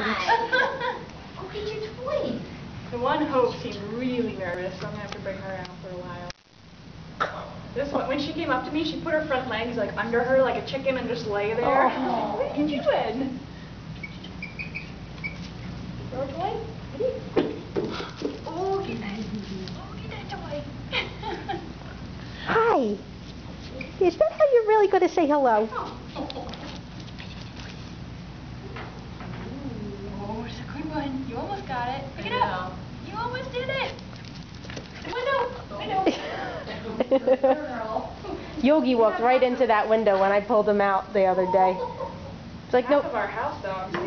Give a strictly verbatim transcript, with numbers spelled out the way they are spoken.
Go get your toy. The one Hope seemed really nervous, so I'm going to have to bring her out for a while. This one, when she came up to me, she put her front legs like under her like a chicken and just lay there. Oh. What are you doing? Throw a toy? Oh, get that. Oh, get that toy. Hi. Is that how you're really going to say hello? Oh, oh, it's a good one. You almost got it. Pick it up. You almost did it. Window. Window. Yogi walked right into that window when I pulled him out the other day. It's like, Half nope. of our house dogs